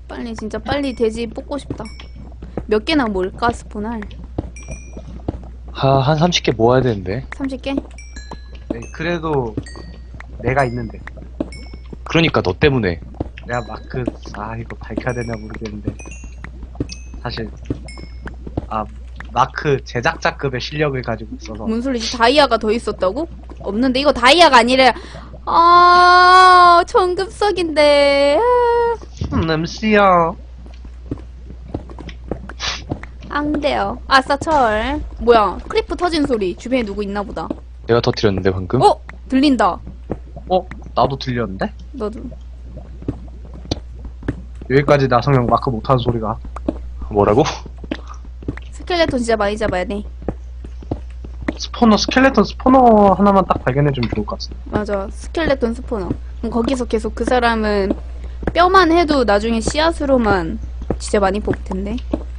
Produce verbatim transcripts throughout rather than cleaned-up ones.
빨리 진짜 빨리 돼지 뽑고 싶다. 몇 개나 모을까 스포날? 하, 한 삼십 개 모아야 되는데. 삼십 개? 네, 그래도 내가 있는데. 그러니까 너 때문에. 내가 마크 아 이거 밝혀야 되나 모르겠는데 사실 아 마크 제작자급의 실력을 가지고 있어서. 뭔 소리지? 다이아가 더 있었다고? 없는데 이거 다이아가 아니라 아 청급석인데. 음, 엠씨야. 앙대요. 아싸 철. 뭐야? 크리프 터진 소리. 주변에 누구 있나 보다. 내가 터뜨렸는데 방금. 어? 들린다. 어? 나도 들렸는데? 너도. 여기까지 나성형 마크 못하는 소리가. 뭐라고? 스켈레톤 진짜 많이 잡아야 돼. 스포너 스켈레톤 스포너 하나만 딱 발견해주면 좋을 것 같은데. 맞아. 스켈레톤 스포너. 그럼 거기서 계속 그 사람은 뼈만 해도 나중에 씨앗으로만 진짜 많이 뽑을 텐데.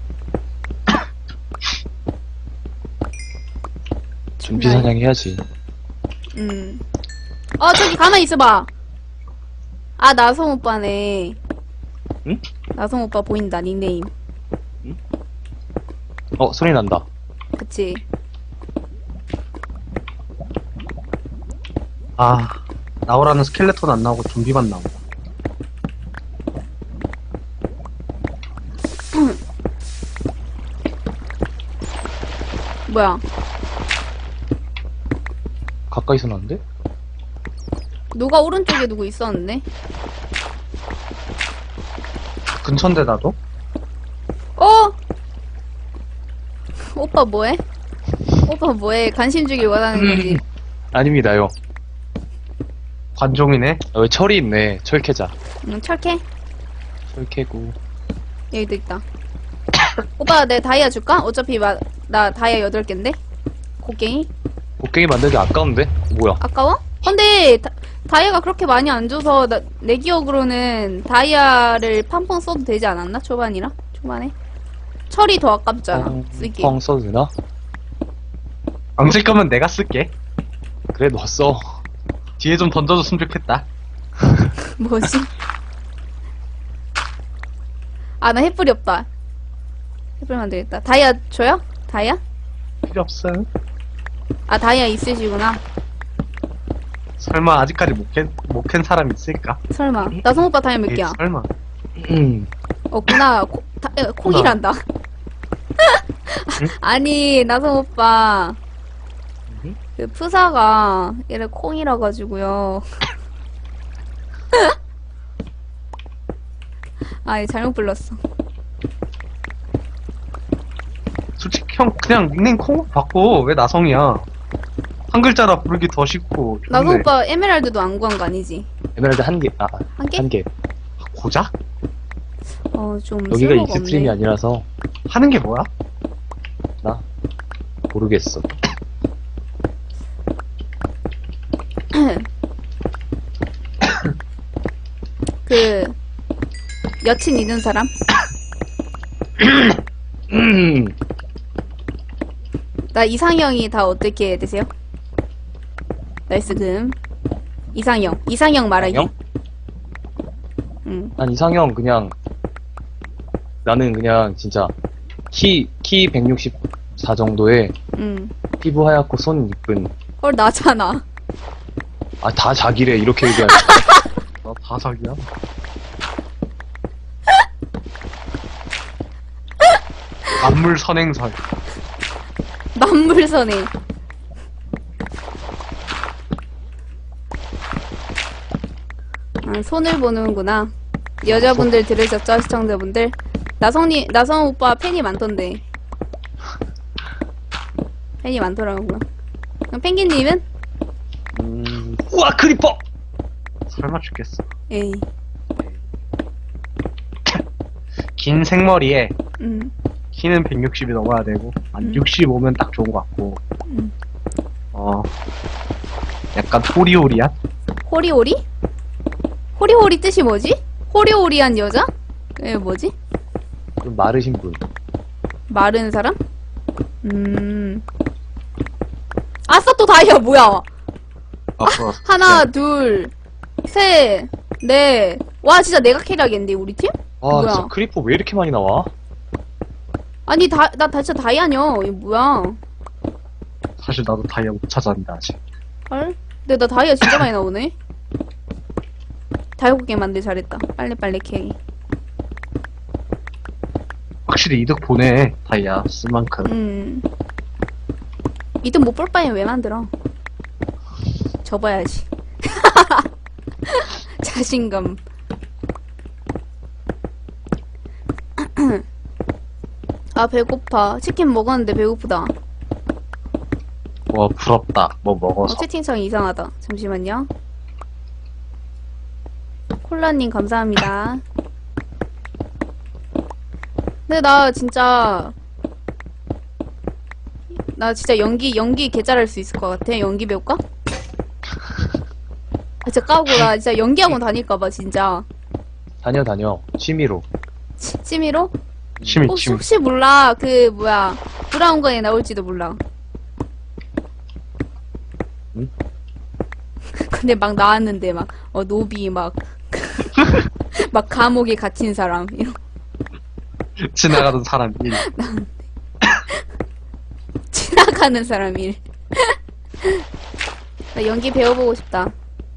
좀비 사냥해야지. 음. 어, 저기 가만히 있어봐. 아, 나성 오빠네. 응? 나성 오빠 보인다, 닉네임. 어, 소리 난다. 그치. 아 나오라는 스켈레톤 안 나오고 좀비만 나오고. 뭐야. 가까이서 나는데? 누가 오른쪽에 누구 있었는데? 근처인데 나도? 어? 오빠 뭐해? 오빠 뭐해? 관심 주길 원하는 거지. 아닙니다요. 관종이네. 아, 왜 철이 있네. 철 캐자. 응, 철캐? 철 캐고. 여기도 있다. 오빠 내 다이아 줄까? 어차피 마, 나 다이아 여덟 개인데? 곡괭이? 곡괭이 만들기 아까운데? 뭐야? 아까워? 근데 다, 다이아가 그렇게 많이 안 줘서 나, 내 기억으로는 다이아를 팡팡 써도 되지 않았나? 초반이라? 초반에? 철이 더 아깝잖아. 쓰기. 펑 써도 되나? 안 쓸 거면 내가 쓸게. 그래, 너 써. 뒤에 좀 던져줬으면 좋겠다. 뭐지? 아, 나 햇불이 없다. 햇불 만들겠다. 다이아 줘요? 다이아? 필요 없어. 아, 다이아 있으시구나. 설마 아직까지 못캔 못캔 사람 있을까? 설마. 나성 오빠 다이아 몇 에이, 개야? 설마. 음. 없구나. 코, 다, 에, 콩이란다. 아니, 나성 오빠. 음? 그 푸사가 얘를 콩이라 가지고요. 아, 얘 잘못 불렀어. 솔직히 형 그냥 닉네임 콩 바꿔. 왜 나성이야? 한 글자라 부르기 더 쉽고. 좋네. 나성 오빠 에메랄드도 안 구한 거 아니지? 에메랄드 한 개. 아, 한 개? 한 개. 고작? 어, 좀 여기가 쓸모가 익스트림이 없네. 아니라서 하는 게 뭐야? 나 모르겠어. 그 여친 있는 사람? 음. 나 이상형이 다 어떻게 되세요? 나이스 금 이상형 이상형 말하기. 이상형? 응. 난 이상형 그냥 나는 그냥 진짜 키 키 백육십사 정도에 응. 피부 하얗고 손 이쁜. 헐 나잖아. 아, 다 자기래 이렇게 얘기하는. 나 다삭이야. 만물 선행설. 만물선에. 아, 손을 보는구나. 여자분들 들으셨죠, 시청자분들? 나성님, 나성 오빠 팬이 많던데. 팬이 많더라고요. 그럼 펭귄님은? 음. 우와, 크리퍼. 설마 죽겠어. 에이. 긴 생머리에 음. 키는 백육십이 넘어야 되고 한 음. 육십오면 딱 좋은 것 같고. 음. 어 약간 호리호리한? 호리호리? 호리호리 뜻이 뭐지? 호리호리한 여자? 예, 뭐지? 좀 마르신 분. 마른 사람? 음. 아싸, 또 다이아, 뭐야? 아, 그거. 하나, 둘, 셋, 넷. 와, 진짜 내가 캐리하겠는데, 우리 팀? 아, 뭐야? 진짜 크리퍼 왜 이렇게 많이 나와? 아니, 다, 나 다- 진짜 다이아녀. 이거 뭐야? 사실 나도 다이아 못 찾았는데 아직. 헐? 근데 나 다이아 진짜 많이 나오네? 다이아 개 만들 잘했다. 빨리빨리 캐기. 확실히 이득 보네 다이아 쓸 만큼. 음. 이든 못 볼 바에 왜 만들어? 접어야지. 자신감. 아, 배고파. 치킨 먹었는데 배고프다. 와 부럽다. 뭐 어, 먹어서. 채팅창이 이상하다. 잠시만요. 콜라님 감사합니다. 근데 나 진짜 나 진짜 연기 연기 개잘할 수 있을 것 같아. 연기 배울까? 아, 진짜 까고 나 진짜 연기학원 다닐까봐 진짜. 다녀, 다녀. 취미로. 치, 취미로? 취미 혹시, 취미. 혹시 몰라. 그 뭐야 브라운관에 나올지도 몰라. 응? 근데 막 나왔는데 막 어 노비 막 막 감옥에 갇힌 사람 이런. 지나가던 사람 일. 지나가는 사람 일. 나 연기 배워보고 싶다.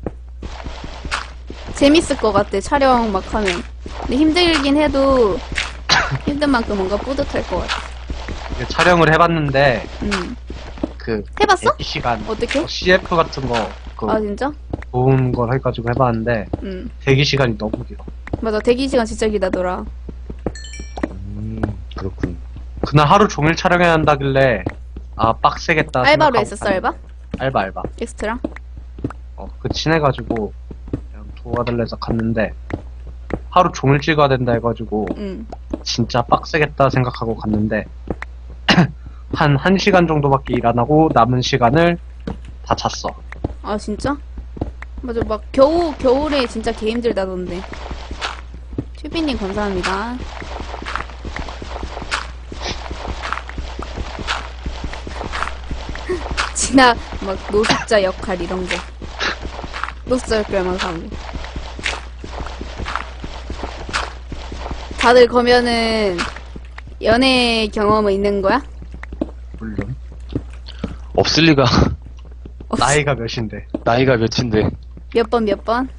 재밌을 것 같아, 촬영 막 하면. 근데 힘들긴 해도 힘든 만큼 뭔가 뿌듯할 것 같아. 이게 촬영을 해봤는데 음. 그 해봤어? 대기 시간 어떻게? 어, 씨에프 같은 거 그 아, 진짜? 좋은 걸 해가지고 해봤는데 음. 대기 시간이 너무 길어. 맞아, 대기시간 진짜 길다더라. 음, 그렇군. 그날 하루 종일 촬영해야 한다길래 아 빡세겠다. 알바로 생각하고 했었어, 갔는데. 알바? 알바 알바. 엑스트라? 어, 그 친해가지고 그냥 도와달래서 갔는데 하루 종일 찍어야 된다 해가지고 응. 진짜 빡세겠다 생각하고 갔는데 한 1시간 정도밖에 일 안 하고 남은 시간을 다 잤어. 아, 진짜? 맞아, 막 겨우, 겨울에 진짜 개 힘들다던데. 튜비님 감사합니다. 진아, 막 노숙자 역할 이런 거. 노숙자 역할만 하고. 다들 그러면은 연애 경험은 있는 거야? 물론 없을 리가. 없어. 나이가 몇인데. 나이가 몇인데. 몇 번, 몇 번?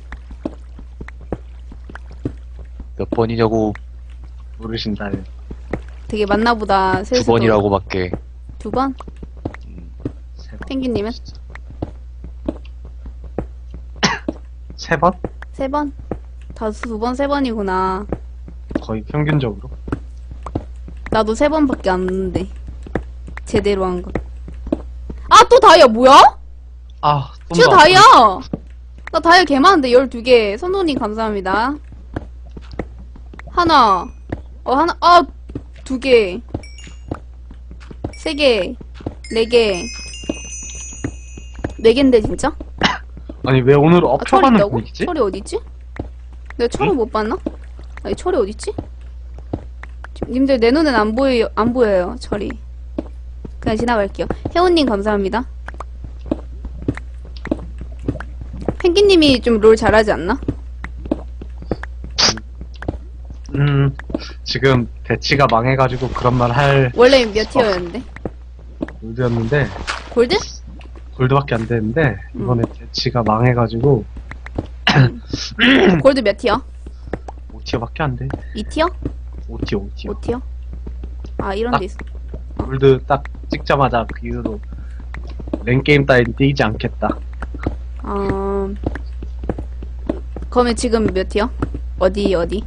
몇 번이냐고. 모르신다는. 되게 많나보다. 두 번이라고밖에. 두 번? 음, 세 번. 펭귄님은? 세 번? 세 번? 다 두 번, 세 번이구나. 거의 평균적으로. 나도 세 번밖에 안 했는데. 제대로 한 거. 아, 또 다이아 뭐야? 아, 진짜 다이아! 나 다이아 개 많은데, 열두 개. 선호님 감사합니다. 하나. 어, 하나, 아, 두 개. 세 개. 네 개. 네 개인데, 진짜? 아니 왜 오늘 아, 철이 업혀가는 있다고? 분위기지? 철이 어딨지? 내가 철을 못 봤나? 아니, 철이 어딨지? 지금 님들 내 눈엔 안 보여요, 안 보여요, 철이. 그냥 지나갈게요. 혜원님 감사합니다. 펭귄님이 좀 롤 잘하지 않나? 음 지금 대치가 망해가지고 그런 말 할 원래 몇 티어였는데? 골드였는데 골드? 골드밖에 안 되는데 음. 이번에 대치가 망해가지고 골드 몇 티어? 오 티어밖에 안 돼. 이 티어? 오 티어 오 티어. 오 티어? 아, 이런 데 있어. 골드 딱 찍자마자 그 이후로 랭게임 따윈 뛰지 않겠다. 어... 그러면 지금 몇 티어? 어디, 어디?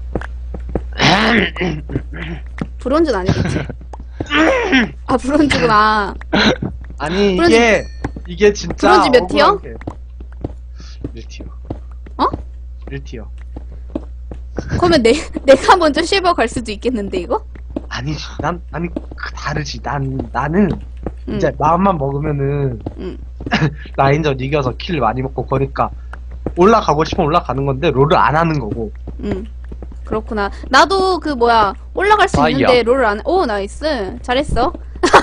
브론즈는 아니겠지? 아, 브론즈구나. 아니 브론즈- 이게 이게 진짜 브론즈 몇 티어? 억울한 게 일 티어. 어? 일 티어. 그러면 내, 내가 먼저 실버 갈 수도 있겠는데, 이거? 아니지. 난 아니 그 다르지. 난 나는 응. 이제 마음만 먹으면은 응. 라인전 이겨서 킬 많이 먹고 그러니까 올라가고 싶으면 올라가는 건데 롤을 안 하는 거고. 응. 그렇구나. 나도 그 뭐야 올라갈 수 아이야. 있는데 롤을 안 해. 오, 나이스. 잘했어.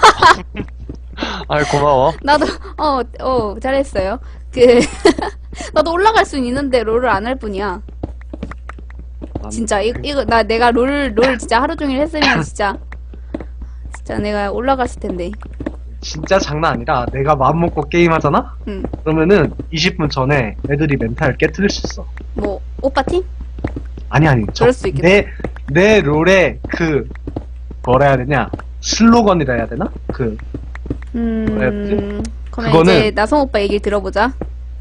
아이, 고마워. 나도 어, 어, 잘했어요. 그 나도 올라갈 수 있는데 롤을 안 할 뿐이야. 난 진짜 이, 이거 나 내가 롤 롤 진짜 하루 종일 했으면 진짜 진짜 내가 올라갔을 텐데. 진짜 장난 아니라 내가 마음 먹고 게임 하잖아? 응. 그러면은 이십 분 전에 애들이 멘탈 깨트릴 수 있어. 뭐 오빠 팀? 아니 아니 저, 그럴 수 있겠다. 내, 내 롤에 그 뭐라 해야 되냐 슬로건이라 해야 되나? 그 음. 뭐였지? 그러면 그거는- 이제 나성 오빠 얘기를 들어보자.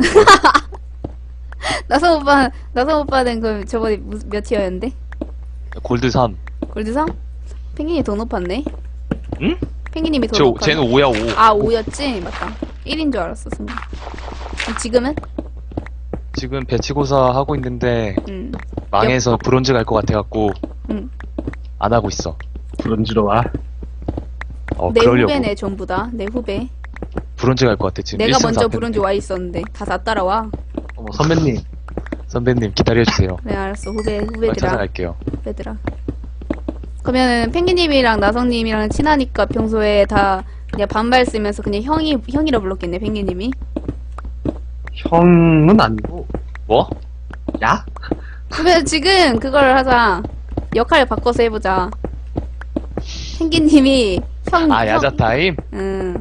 나성 오빠 나성 오빠는 그 저번에 무슨 몇 티어였는데? 골드 삼. 골드 삼? 펭귄이 더 높았네. 응? 펭귄님이 더 저, 높았네. 쟤는 오야, 오. 아 오였지? 맞다. 일인 줄 알았어 순간. 그럼 지금은? 지금 배치고사 하고 있는데, 음. 망해서 브론즈 갈 것 같아갖고, 음. 안 하고 있어. 브론즈로 와. 어, 내 그러려고. 후배네 전부 다. 내 후배. 브론즈 갈 것 같아, 지금. 내가 일 승 먼저 사 패인데. 브론즈 와 있었는데 다 다 따라와. 어머 선배님 선배님, 기다려주세요. 네 알았어 후배 빨리 후배들아. 찾아갈게요. 후배들아. 그러면은 펭귄님이랑 나성님이랑 친하니까 평소에 다 그냥 반말 쓰면서 그냥 형이 형이라 불렀겠네 펭귄님이. 형은 아니고 뭐? 야? 그러면 지금 그걸 하자. 역할을 바꿔서 해보자. 펭귄님이 형. 아, 형- 야자타임? 응.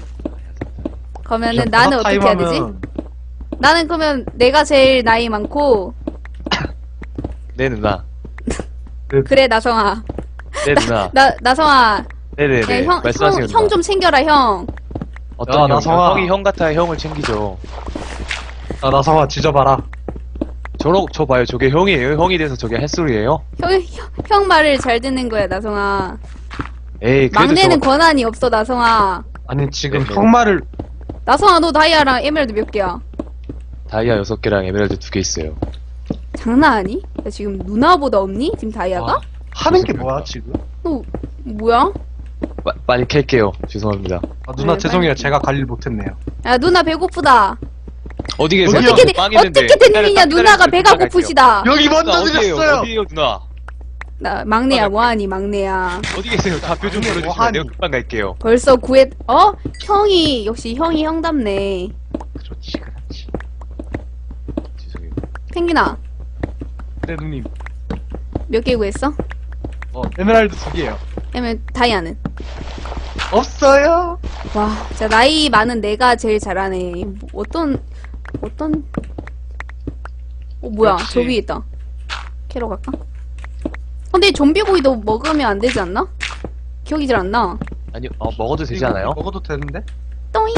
그러면은 나는 어떻게 해야 되지? 타임하면 나는 그러면 내가 제일 나이 많고 네, 누나. 그래 나성아. 네, 누나. 나 나성아. 네네네. 네, 형, 말씀하세요. 형, 형 좀 챙겨라, 형. 어떤 야, 형? 나성아. 형이 형 같아야 형을 챙기죠. 아 나성아 지져봐라. 저러, 저 봐요. 저게 형이에요. 형이 돼서 저게 햇소리예요? 형, 형, 형 말을 잘 듣는 거야, 나성아. 에이, 그래도 막내는 저 권한이 없어, 나성아. 아니 지금 네, 형 말을 나성아, 너 다이아랑 에메랄드 몇 개야? 다이아 여섯 개랑 에메랄드 두 개 있어요. 장난 아니? 나 지금 누나보다 없니? 지금 다이아가? 아, 하는 게 무슨 뭐야 소리야. 지금? 너, 뭐야? 빠, 빨리 캘게요. 죄송합니다. 아, 누나 네, 죄송해요 빨리. 제가 관리를 못했네요. 야, 누나 배고프다. 어디 계세요? 어디요? 어떻게, 돼- 빵 있는데. 어떻게 된 일이냐, 기다려, 누나가 기다려, 배가 기다려, 고프시다. 여기 누나 먼저 어디에요? 드렸어요. 어디에요, 누나? 나, 막내야, 뭐하니, 막내야. 어디 계세요? 좌표 좀 아니, 보여주시면 뭐하니? 내가 금방 갈게요. 벌써 구했, 어? 형이, 역시 형이 형답네. 그렇지 그렇지. 죄송해요. 펭귄아, 네 누님. 몇 개 구했어? 어 에메랄드 두 개요. 그러면 다이아는? 없어요. 와, 진짜 나이 많은 내가 제일 잘하네. 뭐, 어떤, 어떤, 어, 뭐야. 역시. 저 위에 있다. 캐러 갈까? 근데 좀비고기도 먹으면 안 되지 않나? 기억이 잘 안 나. 아니요, 어, 먹어도 되지 이거 않아요? 먹어도 되는데? 또잉!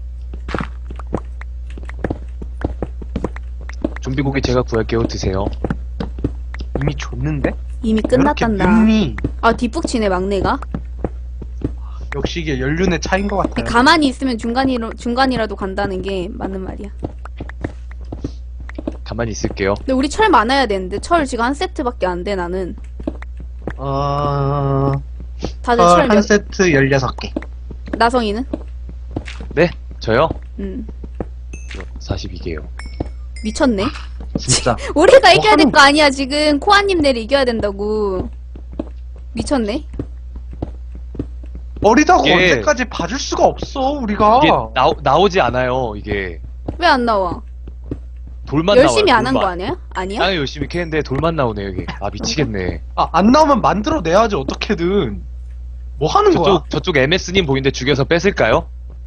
좀비 고기 제가 구할게요. 드세요. 이미 줬는데? 이미 이렇게 끝났단다. 늦니? 아, 뒷북치네, 막내가. 역시 이게 연륜의 차이인 것 같아요. 가만히 있으면 중간이라, 중간이라도 간다는 게 맞는 말이야. 가만히 있을게요. 근데 우리 철 많아야 되는데, 철 지금 한 세트밖에 안 돼, 나는. 어... 다들 어, 철 한 몇, 세트 열여섯 개. 나성이는? 네? 저요? 음. 사십이 개요. 미쳤네. 진짜. 우리가 이겨야 될 하는- 거 아니야, 지금. 코아님네를 이겨야 된다고. 미쳤네. 어리다고 이게- 언제까지 봐줄 수가 없어 우리가. 이게 나, 나오지 않아요. 이게 왜 안 나와? 돌만 열심히 나와요. 안 한 돌만. 거 아니야? 아니야? 땅을 열심히 캐는데 돌만 나오네요. 이게. 아 미치겠네. 아, 안 나오면 만들어 내야지 어떻게든. 뭐 하는 거야? 저쪽 저쪽 엠에스님 보이는데 죽여서 뺏을까요?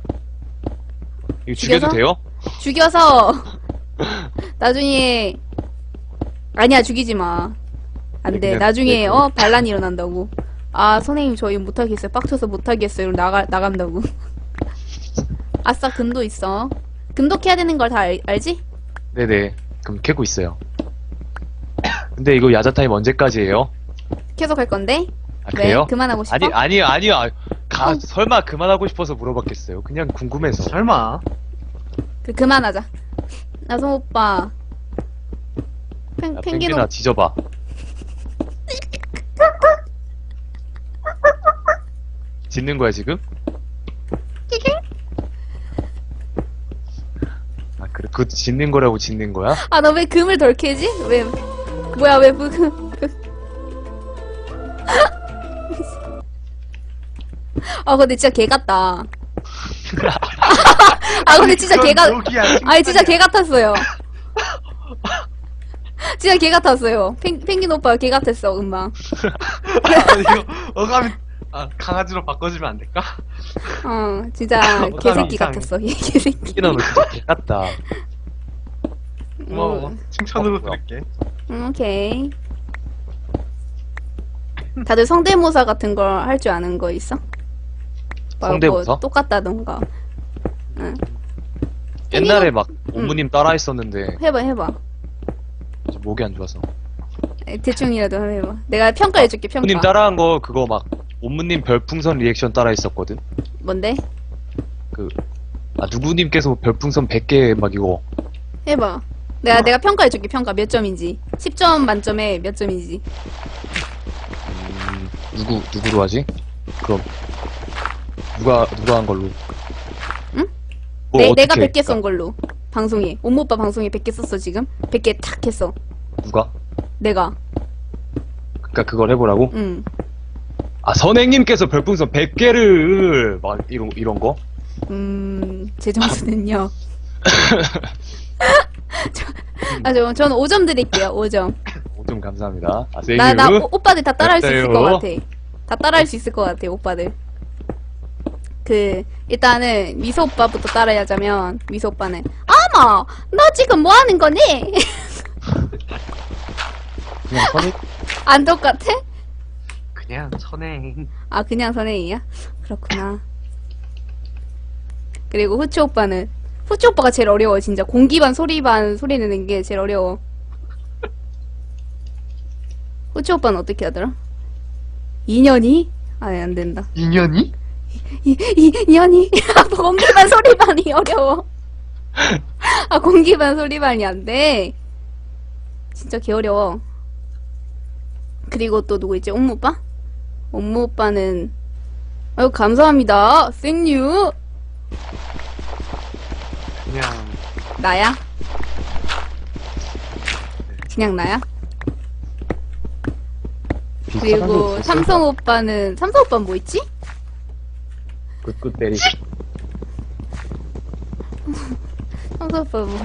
이거 죽여도 죽여서? 돼요? 죽여서 나중에 아니야 죽이지 마. 안 돼. 그냥- 나중에 네, 어 반란이 일어난다고. 아 선생님 저희 못하겠어요. 빡쳐서 못하겠어요. 이러고 나가 나간다고. 아싸 금도 있어. 금도 캐야 되는 걸 다 알지? 네네. 그럼 캐고 있어요. 근데 이거 야자 타임 언제까지예요? 계속 할 건데. 아 왜? 그래요? 그만하고 싶어? 아니 아니요 아니요. 아, 가 어. 설마 그만하고 싶어서 물어봤겠어요. 그냥 궁금해서. 설마. 그 그만하자. 나성 오빠. 펭 야, 펭귄 펭귄아 뒤져봐. 짖는 거야 지금? 아 그래 그것도 짖는 거라고 짖는 거야? 아, 너 왜 금을 덜 캐지? 왜, 뭐야, 왜, 무, 금. 아, 근데 진짜 개 같다. 아, 근데 진짜 개 같, 여기야, 아니, 진짜 개 같았어요. 진짜 개 같았어요. 펭, 펭귄 오빠가 개 같았어, 음악. 아, 이거 어감이 아, 강아지로 바꿔주면 안 될까? 어, 진짜 개새끼 이상해. 같았어. 얘 개새끼. 펭귄아 너 진짜 개같다. 고마워. 음, 칭찬으로 어, 뭐야. 드릴게. 음, 오케이. 다들 성대모사 같은 걸 할 줄 아는 거 있어? 뭐, 성대모사? 뭐 똑같다던가. 응. 옛날에 막 옴무님 따라 했었는데 해봐, 해봐. 이제 목이 안 좋아서. 에, 대충이라도 한번 해봐. 내가 평가해줄게, 평가. 옴무님 따라한 거 그거 막 옴무님 별풍선 리액션 따라 했었거든. 뭔데? 그 아 누구님께서 별풍선 백 개 막 이거 해봐. 내가, 내가 평가해줄게, 평가. 몇 점인지. 십 점 만점에 몇 점인지. 음, 누구 누구로 하지? 그럼 누가 누가 한 걸로? 응? 뭐 내, 어떻게 내가 백 개 그러니까 쏜 걸로. 방송에. 옴모빠 방송에 백 개 썼어, 지금. 백 개 탁 했어. 누가? 내가. 그러니까 그걸 해보라고? 응. 아 선행님께서 별풍선 백 개를 막 이런 이런 거? 음, 제 점수는요. 저, 아, 저, 저는 오 점 드릴게요, 오 점. 오 점 감사합니다. 아 세유. 나, 나, 오- 오빠들 다 따라할 수 있을 것 됐어요. 같아. 다 따라할 수 있을 것 같아, 오빠들. 그, 일단은, 미소 오빠부터 따라하자면, 미소 오빠는, 어머! 너 지금 뭐 하는 거니? 그냥 선행 안 똑같아? 그냥 선행. 아, 그냥 선행이야? 그렇구나. 그리고 후추 오빠는, 후추 오빠가 제일 어려워, 진짜. 공기 반, 소리 반, 소리 내는 게 제일 어려워. 후추 오빠는 어떻게 하더라? 인연이? 아예 안 된다. 인연이? 이, 이, 인연이? 공기 반, 소리 반이 어려워. 아, 공기 반, 소리 반이 안 돼. 진짜 개 어려워. 그리고 또 누구 있지? 옴무 오빠? 옴무 오빠는, 아유, 감사합니다. 생유. 그냥 나야? 그냥 나야? 비슷한 게 그리고 없었을까? 삼성 오빠는 삼성 오빠는 뭐 있지? 끝끝 때리. 삼성 오빠 뭐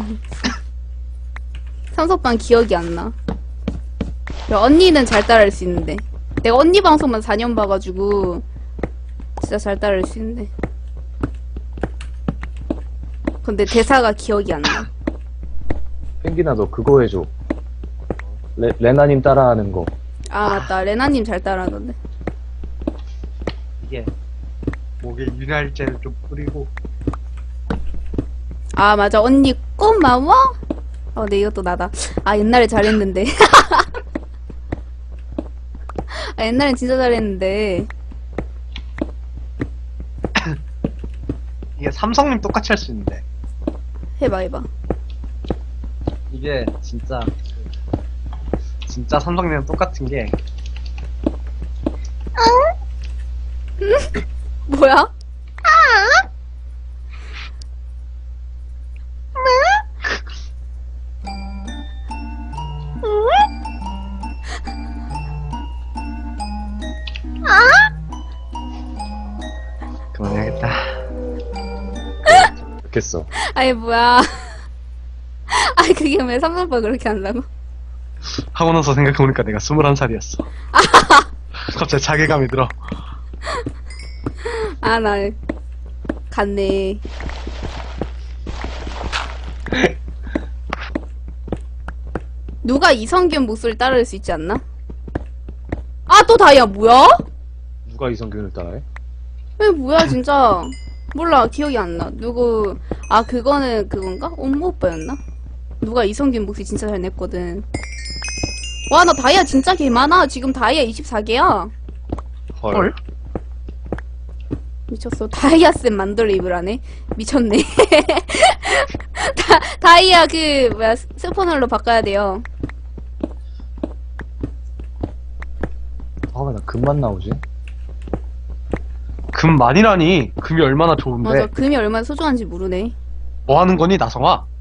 삼성 오빠는 기억이 안 나. 그리고 언니는 잘 따라할 수 있는데 내가 언니 방송만 사 년 봐가지고 진짜 잘 따라할 수 있는데 근데 대사가 기억이 안 나. 펭귄아 너 그거 해줘. 레, 레나님 따라하는 거. 아 맞다 레나님 잘 따라하던데. 이게 목에 윤활제를 좀 뿌리고 아 맞아 언니 고마워? 어 근데 이것도 나다. 아 옛날에 잘했는데. 아 옛날엔 진짜 잘했는데. 이게 삼성님 똑같이 할 수 있는데 해봐 해봐. 이게 진짜 진짜 삼성님이랑 똑같은 게 뭐야? 그만해야겠다. 좋겠어. 아니 뭐야? 아니 그게 왜 삼성빠 그렇게 한다고? 하고 나서 생각해보니까 내가 스물한 살이었어. 갑자기 자괴감이 들어. 아 나 갔네. 누가 이성균 목소리 따라할 수 있지 않나? 아 또 다이아 뭐야? 누가 이성균을 따라해? 왜 뭐야 진짜 몰라 기억이 안 나. 누구 아 그거는 그건가? 옴모 오빠였나? 누가 이성균 목소리 진짜 잘 냈거든. 와 나 다이아 진짜 개 많아. 지금 다이아 이십사 개야. 헐? 미쳤어. 다이아쌤 만돌 입을 하네. 미쳤네. 다, 다이아 그 뭐야 스- 스포널로 바꿔야 돼요. 아, 나 금만 나오지? 금 많이라니. 금이 얼마나 좋은데. 맞아 금이 얼마나 소중한지 모르네. 뭐 하는 거니 나성아?